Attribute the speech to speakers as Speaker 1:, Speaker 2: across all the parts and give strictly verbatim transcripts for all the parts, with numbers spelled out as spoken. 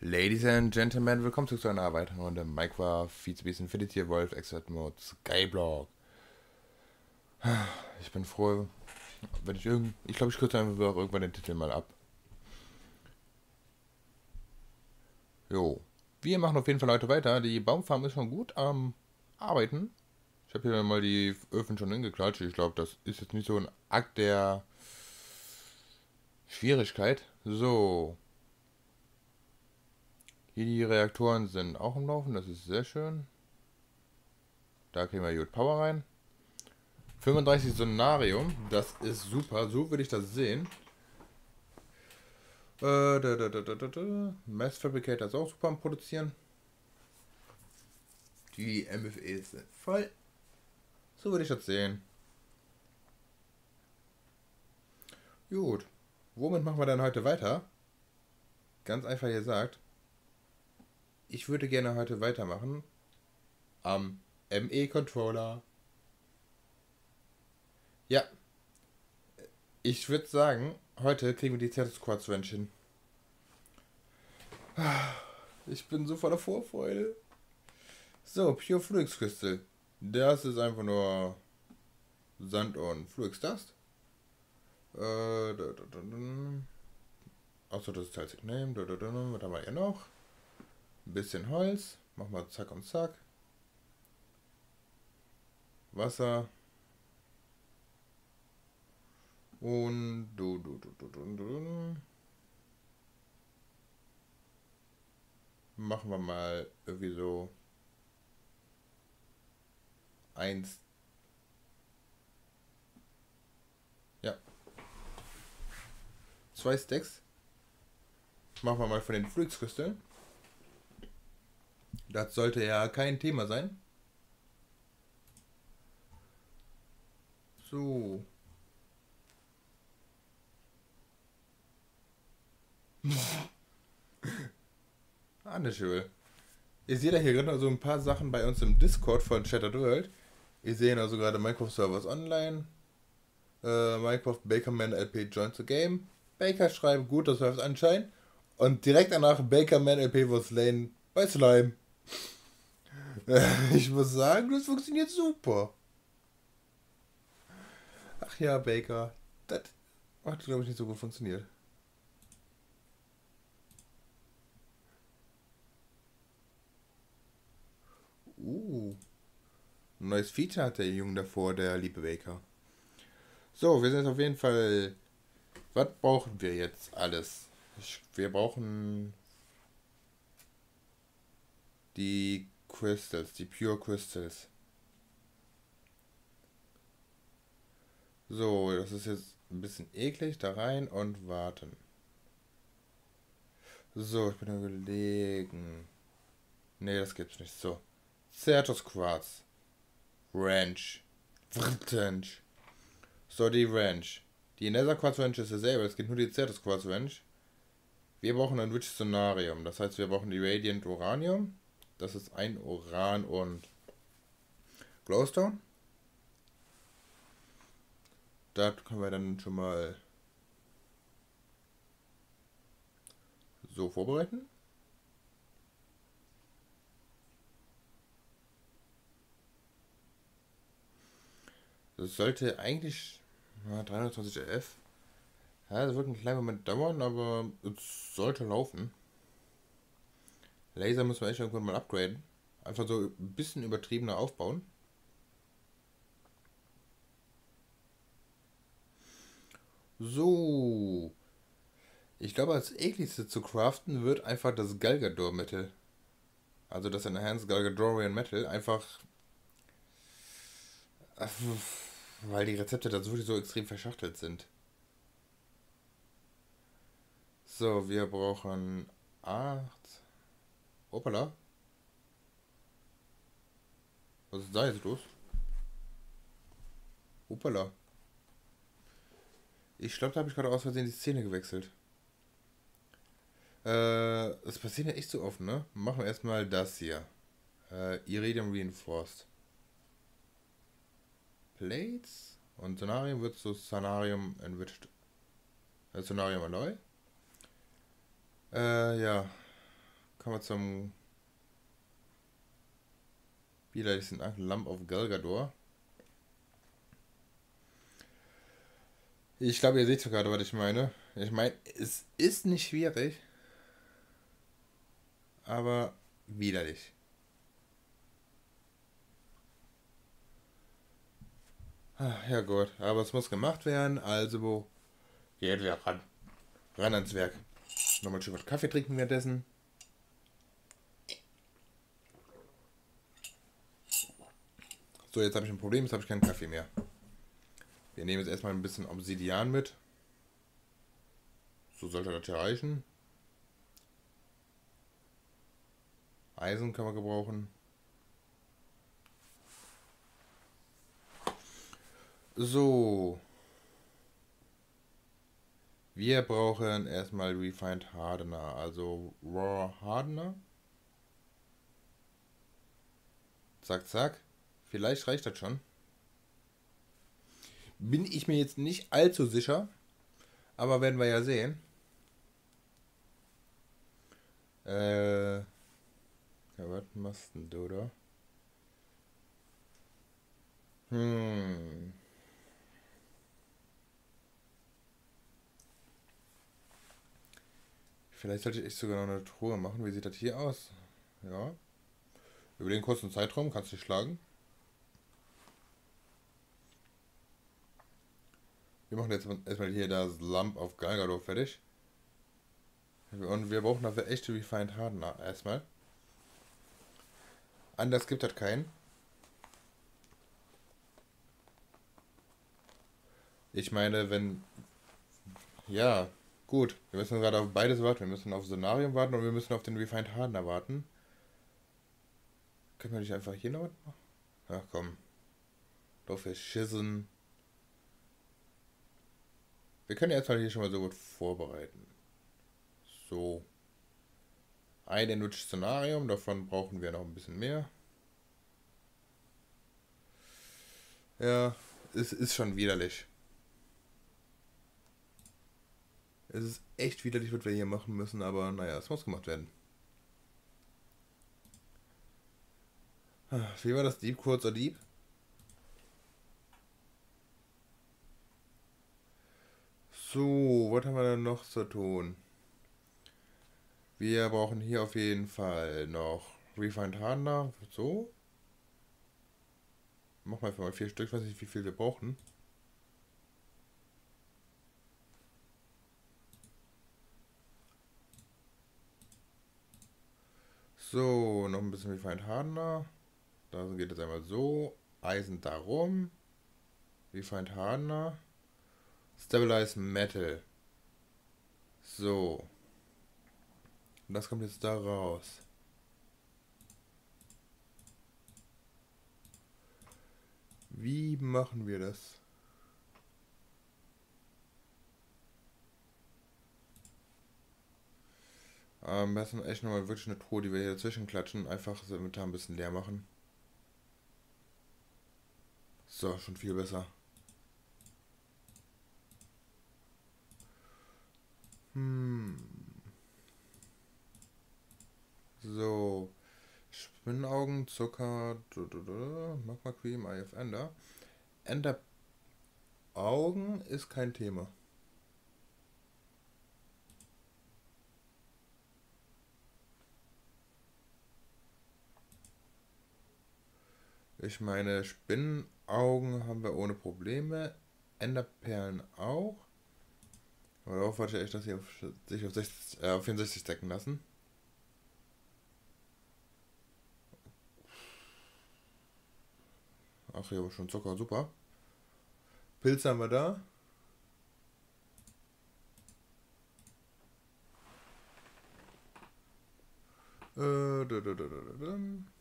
Speaker 1: Ladies and Gentlemen, willkommen zu einer weiteren Runde Minecraft, Beast Infinity Wolf, Expert Mode, Skyblock. Ich bin froh, wenn ich irgend... Ich glaube, ich kürze einfach auch irgendwann den Titel mal ab. Jo. Wir machen auf jeden Fall heute weiter. Die Baumfarm ist schon gut am Arbeiten. Ich habe hier mal die Öfen schon hingeklatscht. Ich glaube, das ist jetzt nicht so ein Akt der Schwierigkeit. So. Hier die Reaktoren sind auch im Laufen, das ist sehr schön. Da kriegen wir gut Power rein. fünfunddreißig Sonarium, das ist super, so würde ich das sehen. Äh, da, da, da, da, da. Mass Fabricator ist auch super am Produzieren. Die M F Es sind voll. So würde ich das sehen. Gut. Womit machen wir dann heute weiter? Ganz einfach gesagt. Ich würde gerne heute weitermachen am M E-Controller. Ja, ich würde sagen, heute kriegen wir die Status Quartz Ranch hin. Ich bin so voller Vorfreude. So, Pure Fluix Crystal. Das ist einfach nur Sand und Fluix Dust. Äh, da, da, da, da. Achso, das ist halt Name. Da, da, da, da. Was haben wir hier noch? Ein bisschen Holz. Machen wir zack und zack. Wasser. Und du, du, du, du, du, du. Machen wir mal irgendwie so eins. Ja. Zwei Stacks. Machen wir mal von den Fluix-Kristallen. Das sollte ja kein Thema sein. So. Ah, ne schön. Ihr seht ja hier gerade so ein paar Sachen bei uns im Discord von Shattered World. Ihr seht also gerade Minecraft Servers Online. Äh, Minecraft Bakerman L P joins the game. Baker schreibt gut, das läuft anscheinend. Und direkt danach Bakerman L P was Lane bei Slime. Ich muss sagen, das funktioniert super. Ach ja, Baker. Das hat, glaube ich, nicht so gut funktioniert. Uh. Ein neues Feature hat der Junge davor, der liebe Baker. So, wir sind auf jeden Fall... Was brauchen wir jetzt alles? Ich, wir brauchen die Crystals, die Pure Crystals. So, das ist jetzt ein bisschen eklig. Da rein und warten. So, ich bin am überlegen. Ne, das gibt's nicht. So. Certus Quartz. Ranch. Ranch. So, die Ranch. Die Nether Quartz Ranch ist dasselbe. Es gibt nur die Certus Quartz Ranch. Wir brauchen ein Rich Sonarium. Das heißt, wir brauchen die Radiant Uranium. Das ist ein Uran und Glowstone. Da können wir dann schon mal so vorbereiten. Das sollte eigentlich ja, dreihundertzwanzig F. Ja, das wird einen kleinen Moment dauern, aber es sollte laufen. Laser müssen wir echt irgendwann mal upgraden. Einfach so ein bisschen übertriebener aufbauen. So. Ich glaube, als ekligste zu craften wird einfach das Galgador Metal. Also das Enhanced Galgadorian Metal. Einfach. Weil die Rezepte da wirklich so extrem verschachtelt sind. So, wir brauchen acht. Hoppala. Was ist da jetzt los? Hoppala. Ich glaube, da habe ich gerade aus Versehen die Szene gewechselt. Äh, das passiert ja echt so oft, ne? Machen wir erstmal das hier. Äh, Iridium Reinforced. Plates. Und Sonarium wird zu Sonarium Enriched. Äh, Sonarium Alloy. Äh, ja. kommen wir zum widerlichsten Akt, Lamp of Galgador. Ich glaube, ihr seht gerade, was ich meine. Ich meine, es ist nicht schwierig, aber widerlich. Ach, ja gut, aber es muss gemacht werden, also geht wir ran. Ran ans Werk. Nochmal schön was Kaffee trinken währenddessen. So, jetzt habe ich ein Problem, jetzt habe ich keinen Kaffee mehr. Wir nehmen jetzt erstmal ein bisschen Obsidian mit. So sollte das ja reichen. Eisen kann man gebrauchen. So. Wir brauchen erstmal Refined Hardener, also Raw Hardener. Zack, zack. Vielleicht reicht das schon. Bin ich mir jetzt nicht allzu sicher, aber werden wir ja sehen. Äh. Ja, was machst denn du da? Hm. Vielleicht sollte ich echt sogar noch eine Truhe machen. Wie sieht das hier aus? Ja. Über den kurzen Zeitraum kannst du dich schlagen. Wir machen jetzt erstmal hier das Lamp of Galgador fertig. Und wir brauchen dafür echte Refined Hardener erstmal. Anders gibt das keinen. Ich meine, wenn... Ja, gut. Wir müssen gerade auf beides warten. Wir müssen auf Sonarium warten und wir müssen auf den Refined Hardener warten. Können wir nicht einfach hier noch was machen? Ach komm. Doch verschissen. Wir können erstmal hier schon mal so gut vorbereiten. So. Ein Enriched Szenarium, davon brauchen wir noch ein bisschen mehr. Ja, es ist schon widerlich. Es ist echt widerlich, was wir hier machen müssen, aber naja, es muss gemacht werden. Wie war das? Dieb, kurzer Dieb? So, was haben wir denn noch zu tun? Wir brauchen hier auf jeden Fall noch Refined Hardener. So. Machen wir einfach mal vier Stück. Ich weiß nicht, wie viel wir brauchen. So, noch ein bisschen Refined Hardener. Da geht es einmal so. Eisen darum. Refined Hardener. Stabilize Metal. So. Und das kommt jetzt da raus. Wie machen wir das? Am besten echt nochmal wirklich eine Truhe, die wir hier dazwischen klatschen. Einfach das Inventar ein bisschen leer machen. So, schon viel besser. Hm. So. Spinnenaugen, Zucker, Magma Cream, I F Ender. Ender Augen ist kein Thema. Ich meine, Spinnenaugen haben wir ohne Probleme. Enderperlen auch. Aber darauf warte ich echt, dass sie auf, sich auf, sechzig, äh, auf vierundsechzig stacken lassen. Ach, hier aber schon Zucker, super. Pilze haben wir da. Äh, da, da, da, da, da.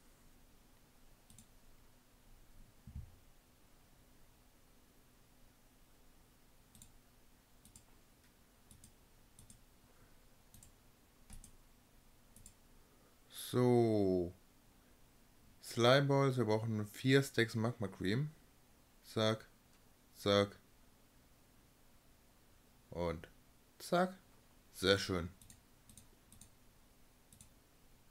Speaker 1: So. Slimeballs, wir brauchen vier Stacks Magma Cream. Zack, zack. Und zack. Sehr schön.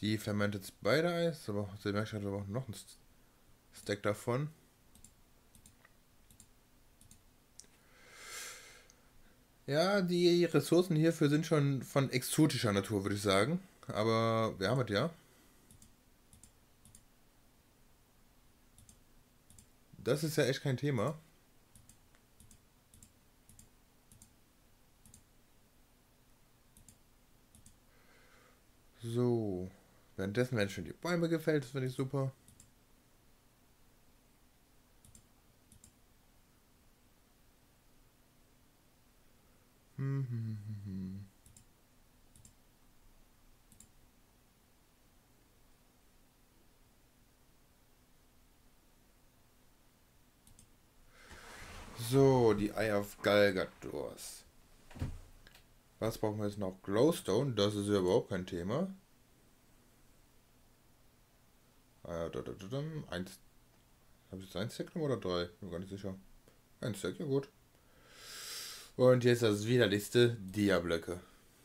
Speaker 1: Die Fermented Spider Ice, aber sie merkt gerade, wir brauchen noch ein Stack davon. Ja, die Ressourcen hierfür sind schon von exotischer Natur, würde ich sagen. Aber wir haben es ja. Das ist ja echt kein Thema. So. Währenddessen werden schon die Bäume gefällt, das finde ich super. Hm, hm, hm, hm. So, die Eye of Galgadors. Was brauchen wir jetzt noch? Glowstone, das ist ja überhaupt kein Thema. Äh, da, da, da, da. Eins. Habe ich jetzt ein Stack genommen oder drei? Bin mir gar nicht sicher. Ein Stack, ja gut. Und jetzt das widerlichste, Dia-Blöcke.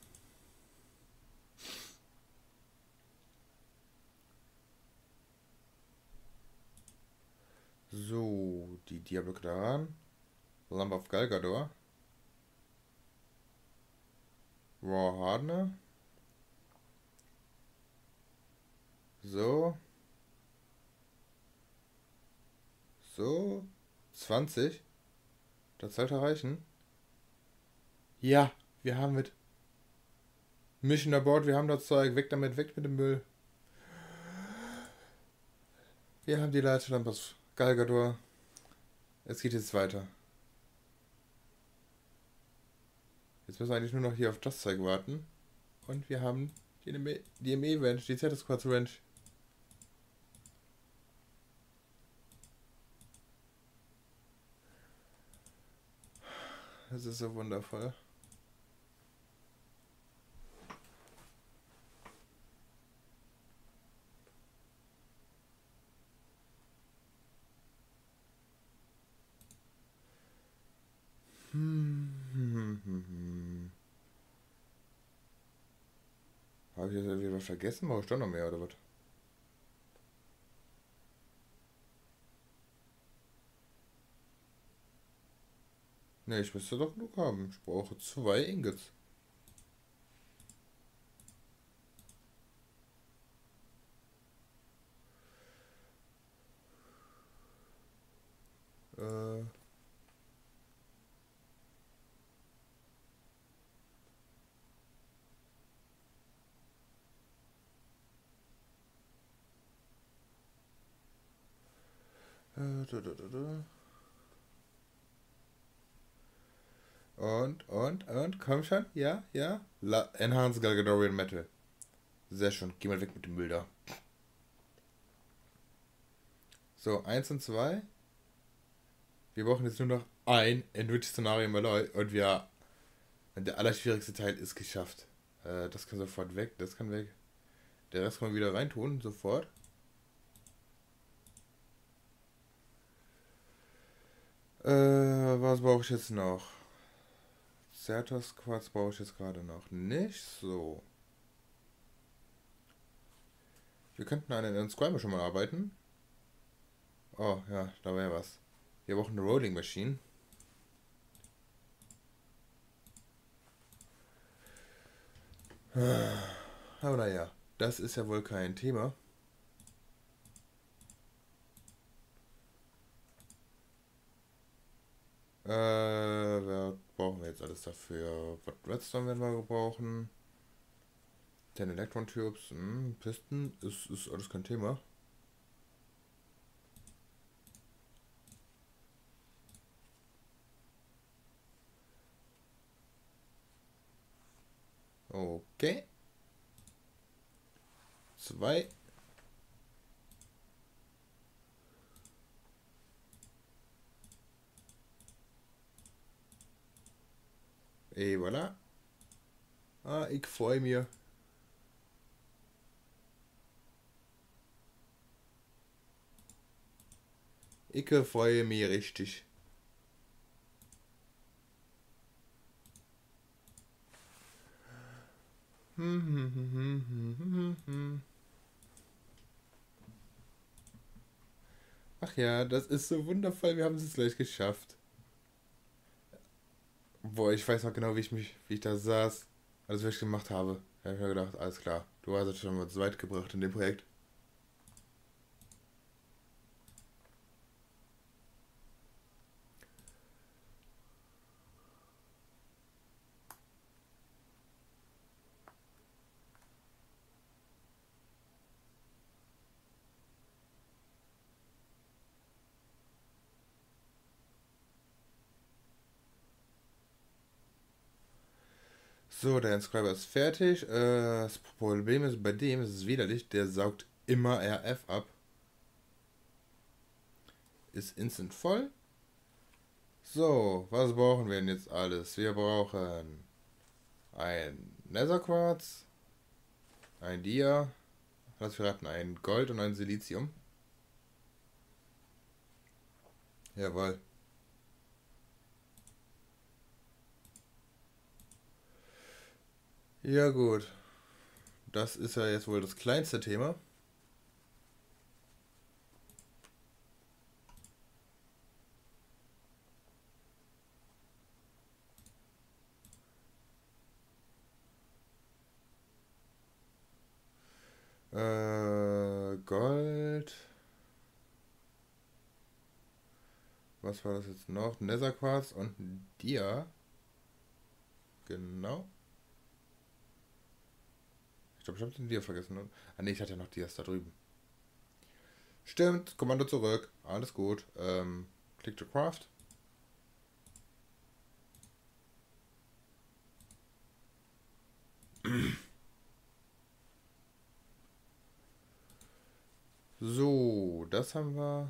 Speaker 1: So, die Dia-Blöcke daran. Lamp of Galgador. Raw Hardener. So. So. zwanzig. Das sollte reichen. Ja, wir haben mit Mission Abort, wir haben das Zeug. Weg damit, weg mit dem Müll. Wir haben die Leitstelle aus Galgador. Es geht jetzt weiter. Jetzt müssen wir eigentlich nur noch hier auf das Zeug warten. Und wir haben die D M E-Ranch, die Z Squad Ranch. Das ist so wundervoll. Hm, hm, hm, hm. Habe ich jetzt irgendwie was vergessen? Brauche ich doch noch mehr oder was? Ne, ich müsste doch genug haben. Ich brauche zwei Ingots. Äh. Äh, da, da, da, da. Und, und, und, komm schon, ja, ja. La Enhanced Galgadorian Metal. Sehr schön, geh mal weg mit dem Müll da. So, eins und zwei. Wir brauchen jetzt nur noch ein Enriched Szenario Malloy und wir. Der allerschwierigste Teil ist geschafft. Äh, das kann sofort weg, das kann weg. Der Rest kann man wieder reintun, sofort. Äh, was brauche ich jetzt noch? Certus Quarz brauche ich jetzt gerade noch nicht. So. Wir könnten an den Squirmer schon mal arbeiten. Oh, ja, da wäre was. Wir brauchen eine Rolling Machine. Aber naja, das ist ja wohl kein Thema. Äh, was brauchen wir jetzt alles dafür? Was Redstone werden wir brauchen? zehn Electron Tubes, hm, Pisten, ist, ist alles kein Thema. Okay. Zwei. Et voilà. Ah, ich freue mich. Ich freue mich richtig. Hm, hm, hm, hm, hm, hm, hm. Ach ja, das ist so wundervoll, wir haben es gleich geschafft. Boah, ich weiß noch genau, wie ich mich, wie ich da saß, alles, was ich gemacht habe. Da habe ich mir gedacht, alles klar, du hast es schon mal so weit gebracht in dem Projekt. So, der Inscriber ist fertig. Äh, das Problem ist, bei dem ist es widerlich, der saugt immer R F ab. Ist instant voll. So, was brauchen wir denn jetzt alles? Wir brauchen ein Netherquarz, ein Dia, was wir hatten, ein Gold und ein Silizium. Jawohl. Ja gut, das ist ja jetzt wohl das kleinste Thema. Äh, Gold. Was war das jetzt noch? Netherquarz und ein Dia. Genau. Ich glaube, ich habe den Dia vergessen. Ne? Ah ne, ich hatte ja noch Dias da drüben. Stimmt, Kommando zurück. Alles gut. Ähm, Click to Craft. So, das haben wir.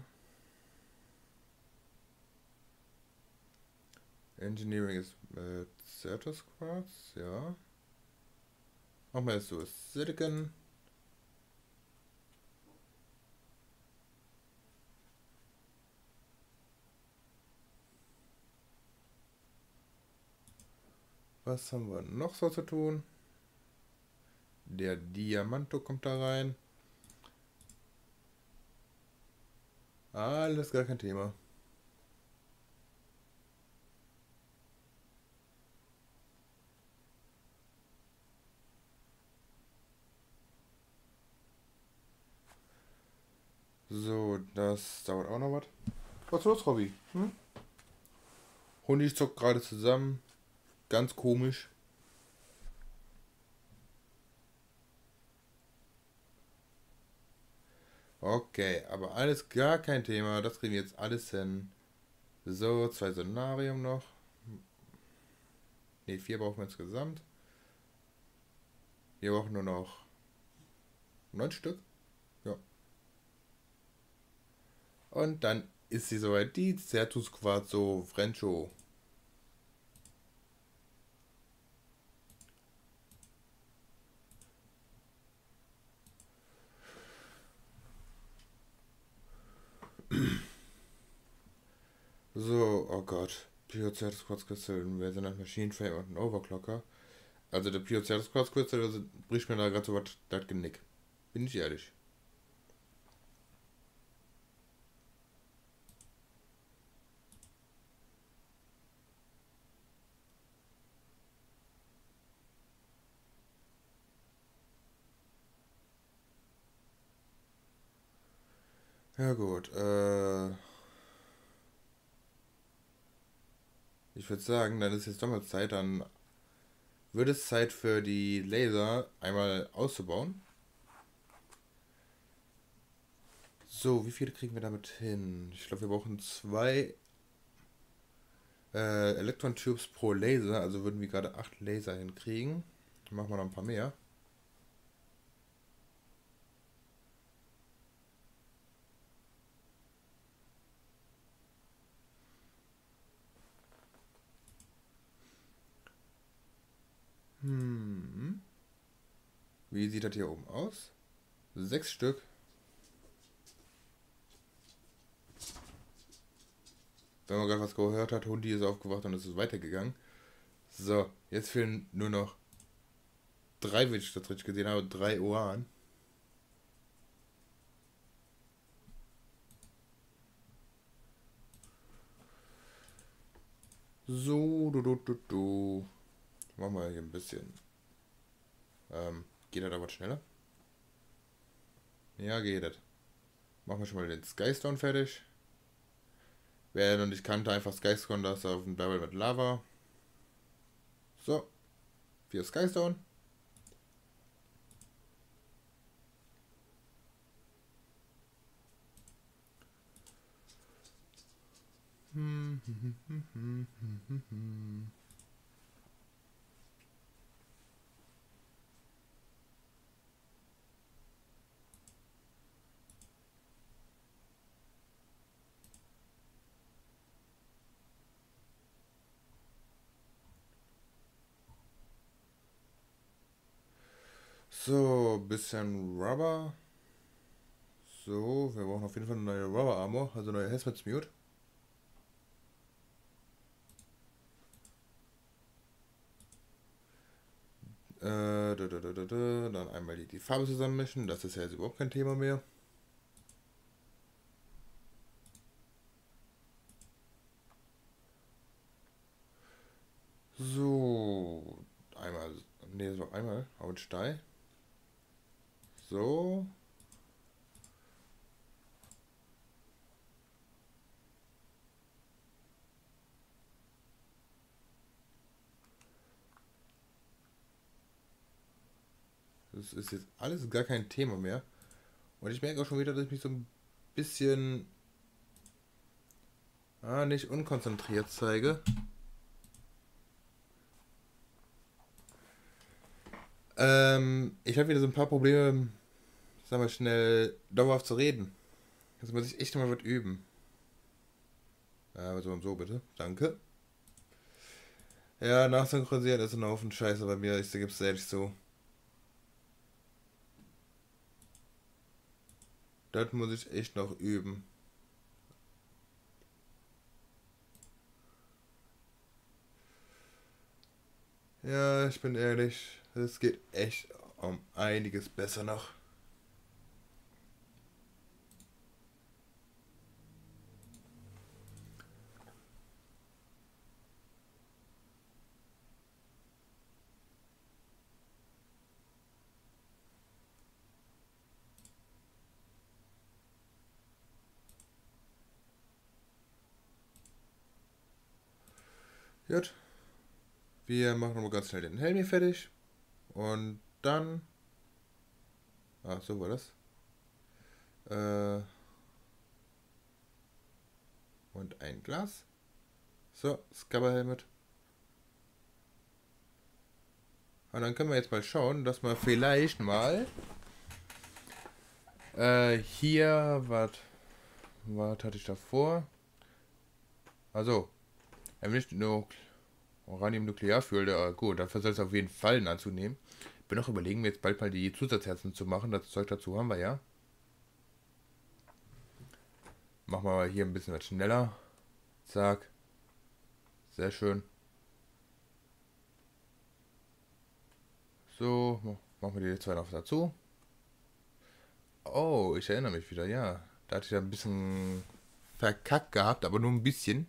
Speaker 1: Engineering ist mit Certus Quartz, ja. Machen wir jetzt so Silicon. Was haben wir noch so zu tun? Der Diamanto kommt da rein. Alles gar kein Thema. So, das dauert auch noch was. Was ist los, Robby? Hm? Honig zuckt gerade zusammen. Ganz komisch. Okay, aber alles gar kein Thema. Das kriegen wir jetzt alles hin. So, zwei Sonarium noch. Ne, vier brauchen wir insgesamt. Wir brauchen nur noch neun Stück. Ja. Und dann ist sie soweit die Certus Quarzo Frencho. So, oh Gott. Pure Certus Quarz Crystal, wir sind ein Machine Frame und ein Overclocker. Also der Pure Certus Quarz Crystal also bricht mir da gerade so was das Genick. Bin ich ehrlich. Ja gut, äh, ich würde sagen, dann ist jetzt doch mal Zeit, dann wird es Zeit für die Laser einmal auszubauen. So, wie viele kriegen wir damit hin? Ich glaube, wir brauchen zwei äh, Electron Tubes pro Laser, also würden wir gerade acht Laser hinkriegen. Dann machen wir noch ein paar mehr. Hm. Wie sieht das hier oben aus? Sechs Stück. Wenn man gerade was gehört hat, Hundi ist aufgewacht und es ist weitergegangen. So, jetzt fehlen nur noch drei, wenn ich das richtig gesehen habe, drei Ohren. So, du, du, du, du. Machen wir hier ein bisschen. Ähm, geht das aber schneller? Ja, geht das. Machen wir schon mal den Skystone fertig. Wer noch nicht kannte, einfach Skystone, das auf dem Barrel mit Lava. So, vier Skystone. Hm, hm, hm, hm, hm, hm, hm. So, bisschen Rubber. So, wir brauchen auf jeden Fall eine neue Rubber Armor, also neue Hazmat Mute. Äh, da, da, da, da, da. Dann einmal die, die Farbe zusammenmischen, das ist ja jetzt überhaupt kein Thema mehr. So, einmal, nee, das war einmal, aber Stein. So. Das ist jetzt alles gar kein Thema mehr. Und ich merke auch schon wieder, dass ich mich so ein bisschen ah, nicht unkonzentriert zeige. Ähm, ich habe wieder so ein paar Probleme, sagen wir schnell, dauerhaft zu reden. Jetzt muss ich echt mal was üben. Ja, so und so bitte. Danke. Ja, nachsynchronisieren ist ein Haufen Scheiße bei mir. Ich gebe es ehrlich so. Das muss ich echt noch üben. Ja, ich bin ehrlich. Es geht echt um einiges besser noch. Gut. Wir machen nochmal ganz schnell den Helm hier fertig. Und dann. Ah, so war das. Äh, und ein Glas. So, Scabber-Helmet. Und dann können wir jetzt mal schauen, dass wir vielleicht mal äh, hier, was was hatte ich davor? Also, wenn nicht nur Uranium Nuklearfuel, äh, gut, dafür soll es auf jeden Fall anzunehmen. Bin auch überlegen, mir jetzt bald mal die Zusatzherzen zu machen. Das Zeug dazu haben wir ja. Machen wir mal hier ein bisschen was schneller. Zack. Sehr schön. So, machen wir die zwei noch dazu. Oh, ich erinnere mich wieder, ja. Da hatte ich ja ein bisschen verkackt gehabt, aber nur ein bisschen.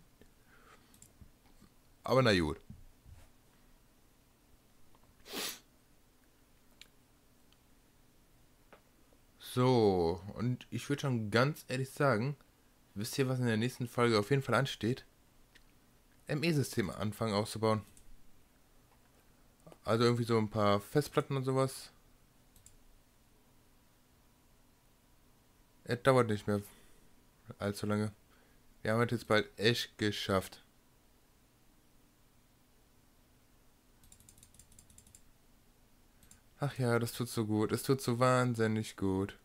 Speaker 1: Aber na gut. So, und ich würde schon ganz ehrlich sagen, wisst ihr, was in der nächsten Folge auf jeden Fall ansteht? M E-System anfangen auszubauen. Also irgendwie so ein paar Festplatten und sowas. Es dauert nicht mehr allzu lange. Wir haben es jetzt bald echt geschafft. Ach ja, das tut so gut. Es tut so wahnsinnig gut.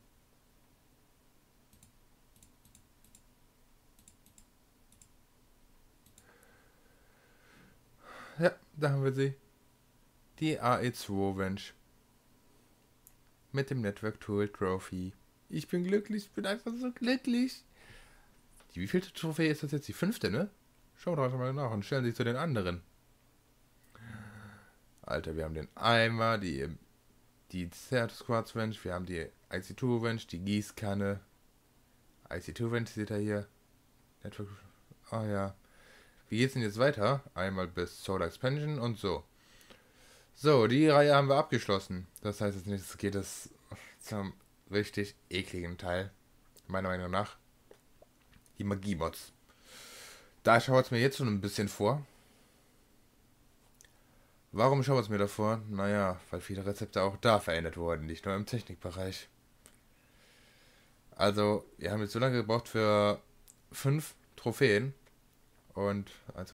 Speaker 1: Ja, da haben wir sie. Die A E zwei Wrench. Mit dem Network Tool Trophy. Ich bin glücklich, ich bin einfach so glücklich. Die wievielte Trophäe ist das jetzt? Die fünfte, ne? Schauen wir doch mal nach und stellen sie zu den anderen. Alter, wir haben den Eimer, die, die Certus Quartz Wrench, wir haben die I C zwei Wrench, die Gießkanne. I C zwei Wrench seht ihr hier. Network. Oh ja. Wie geht's denn jetzt weiter? Einmal bis Solar Expansion und so. So, die Reihe haben wir abgeschlossen. Das heißt, als nächstes geht es zum richtig ekligen Teil. Meiner Meinung nach. Die Magie-Mods. Da schaue ich es mir jetzt schon ein bisschen vor. Warum schauen wir es mir davor? Naja, weil viele Rezepte auch da verändert wurden, nicht nur im Technikbereich. Also, wir haben jetzt so lange gebraucht für fünf Trophäen. Und als